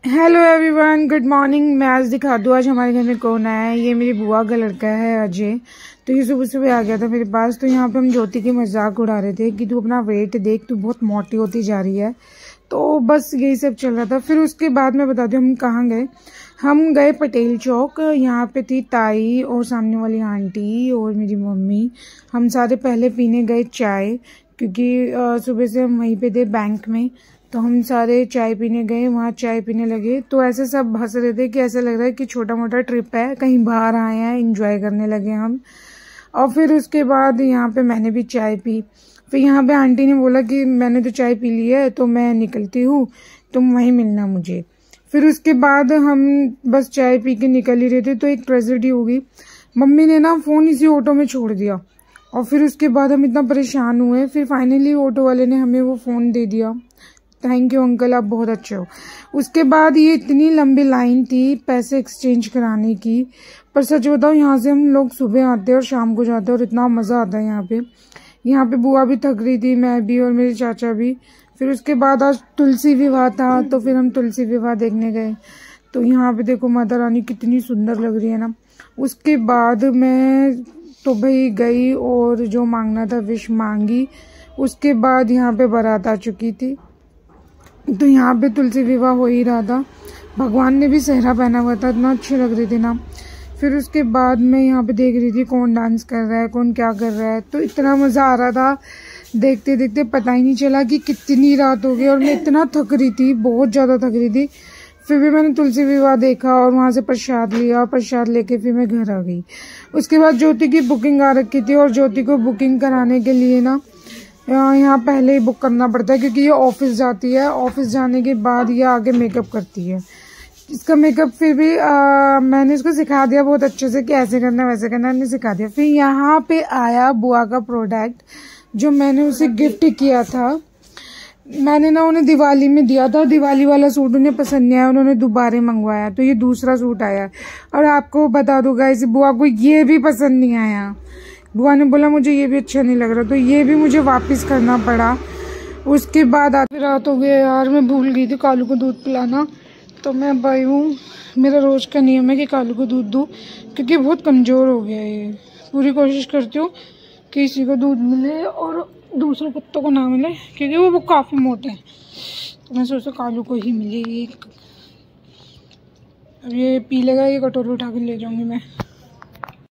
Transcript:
Hello everyone, good morning. मैं आज दिखा दूँ आज हमारे घर में कौन आया है। ये मेरी बुआ का लड़का है अजय। तो ये सुबह सुबह आ गया था मेरे पास। तो यहाँ पे हम ज्योति की मजाक उड़ा रहे थे कि तू अपना वेट देख, तू बहुत मोटी होती जा रही है। तो बस यही सब चल रहा था। फिर उसके बाद मैं बताती हूँ हम कहाँ गए। हम गए पटेल चौक। यहाँ पे थी ताई और सामने वाली आंटी और मेरी मम्मी। हम सारे पहले पीने गए चाय, क्योंकि सुबह से हम वहीं पे थे बैंक में। तो हम सारे चाय पीने गए, वहाँ चाय पीने लगे। तो ऐसे सब हंस रहे थे कि ऐसा लग रहा है कि छोटा मोटा ट्रिप है, कहीं बाहर आए हैं, एंजॉय करने लगे हम। और फिर उसके बाद यहाँ पे मैंने भी चाय पी। फिर यहाँ पे आंटी ने बोला कि मैंने तो चाय पी ली है तो मैं निकलती हूँ, तुम वहीं मिलना मुझे। फिर उसके बाद हम बस चाय पी के निकल ही रहे थे तो एक ट्रेजेडी हो गई। मम्मी ने ना फ़ोन इसी ऑटो में छोड़ दिया और फिर उसके बाद हम इतना परेशान हुए। फिर फाइनली ऑटो वाले ने हमें वो फ़ोन दे दिया। थैंक यू अंकल, आप बहुत अच्छे हो। उसके बाद ये इतनी लंबी लाइन थी पैसे एक्सचेंज कराने की। पर सच बताओ, यहाँ से हम लोग सुबह आते हैं और शाम को जाते हैं और इतना मज़ा आता है यहाँ पे। यहाँ पे बुआ भी थक रही थी, मैं भी और मेरे चाचा भी। फिर उसके बाद आज तुलसी विवाह था तो फिर हम तुलसी विवाह देखने गए। तो यहाँ पे देखो माता रानी कितनी सुंदर लग रही है ना। उसके बाद मैं तो भाई गई और जो मांगना था विश मांगी। उसके बाद यहाँ पे बारात आ चुकी थी। तो यहाँ पे तुलसी विवाह हो ही रहा था। भगवान ने भी सेहरा पहना हुआ था, इतना अच्छे लग रहे थे ना। फिर उसके बाद मैं यहाँ पे देख रही थी कौन डांस कर रहा है, कौन क्या कर रहा है। तो इतना मज़ा आ रहा था, देखते देखते पता ही नहीं चला कि कितनी रात हो गई। और मैं इतना थक रही थी, बहुत ज़्यादा थक रही थी। फिर भी मैंने तुलसी विवाह देखा और वहाँ से प्रसाद लिया और प्रसाद लेके फिर मैं घर आ गई। उसके बाद ज्योति की बुकिंग आ रखी थी और ज्योति को बुकिंग कराने के लिए ना यहाँ पहले ही बुक करना पड़ता है, क्योंकि ये ऑफिस जाती है। ऑफिस जाने के बाद ये आगे मेकअप करती है। इसका मेकअप फिर भी मैंने इसको सिखा दिया बहुत अच्छे से कि ऐसे करना वैसे करना, मैंने सिखा दिया। फिर यहाँ पे आया बुआ का प्रोडक्ट जो मैंने उसे गिफ्ट किया था। मैंने ना उन्हें दिवाली में दिया था, दिवाली वाला सूट उन्हें पसंद नहीं आया, उन्होंने दोबारा मंगवाया। तो ये दूसरा सूट आया और आपको बता दूंगा इस बुआ को ये भी पसंद नहीं आया। बुआ ने बोला मुझे ये भी अच्छा नहीं लग रहा, तो ये भी मुझे वापस करना पड़ा। उसके बाद आधी रात हो गई यार, मैं भूल गई थी कालू को दूध पिलाना। तो मैं अब आई हूँ। मेरा रोज़ का नियम है कि कालू को दूध दूँ, क्योंकि बहुत कमज़ोर हो गया है ये। पूरी कोशिश करती हूँ कि इसी को दूध मिले और दूसरे कुत्तों को ना मिले, क्योंकि वो काफ़ी मोटे हैं। तो मैं सोचा कालू को ही मिलेगी। अब ये पी लेगा, ये कटोरी उठा कर ले जाऊँगी मैं।